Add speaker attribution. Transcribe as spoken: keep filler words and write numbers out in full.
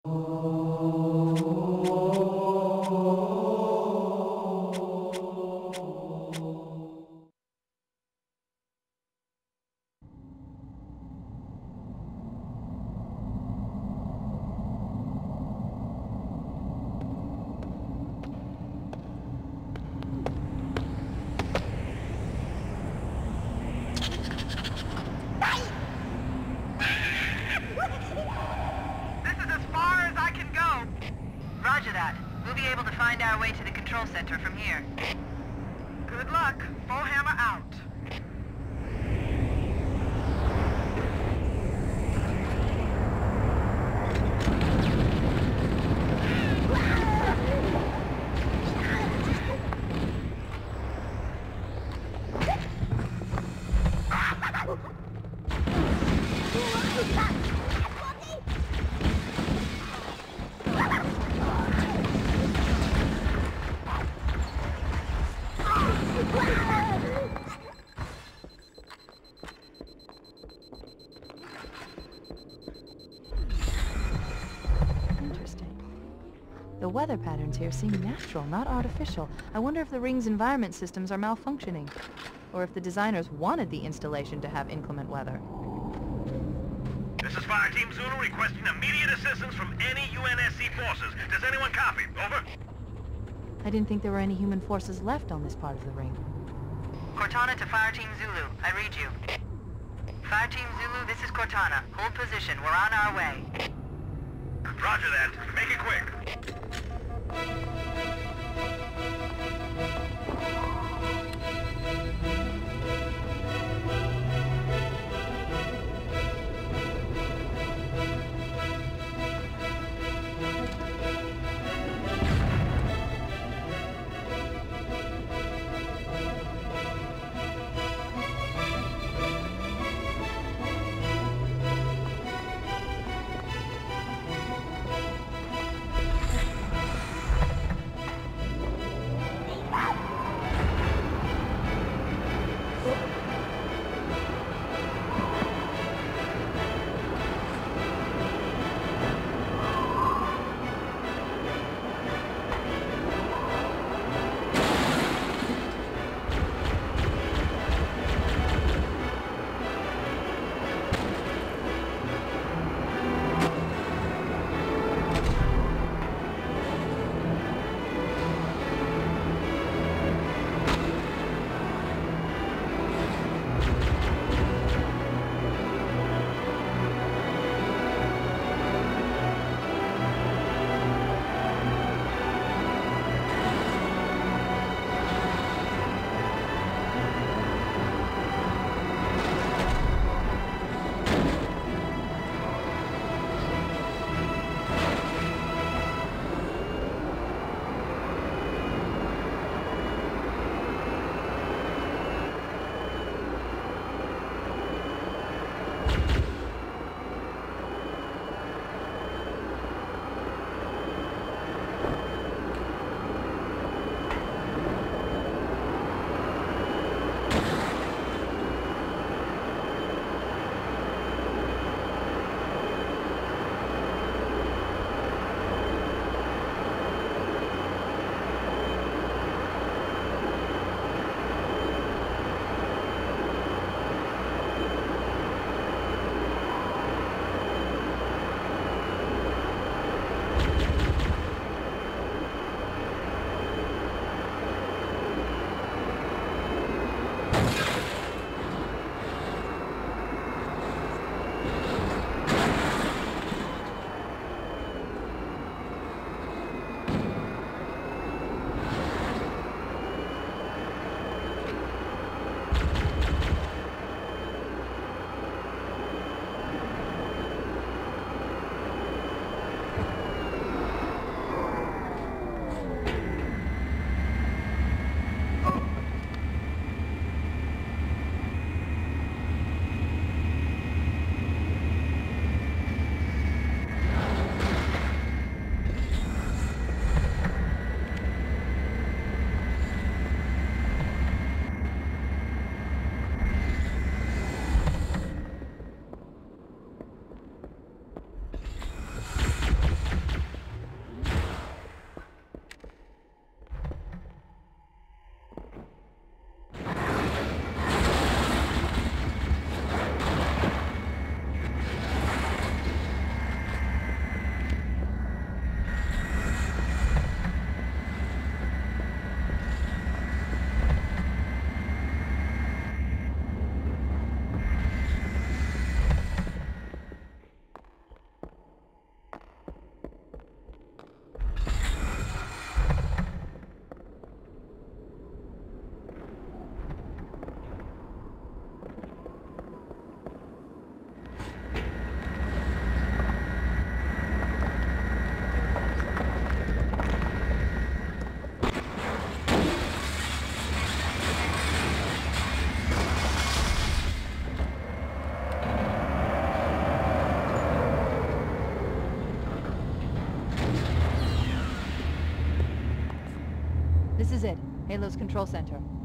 Speaker 1: Roger that. We'll be able to find our way to the control center from here.
Speaker 2: Good luck. Bullhammer out.
Speaker 3: The weather patterns here seem natural, not artificial. I wonder if the ring's environment systems are malfunctioning, or if the designers wanted the installation to have inclement weather.
Speaker 4: This is Fire Team Zulu requesting immediate assistance from any U N S C forces. Does anyone copy? Over.
Speaker 3: I didn't think there were any human forces left on this part of the ring.
Speaker 1: Cortana to Fire Team Zulu. I read you. Fire Team Zulu, this is Cortana. Hold position. We're on our way.
Speaker 4: Roger that. Make it quick.
Speaker 3: This is it. Halo's control center.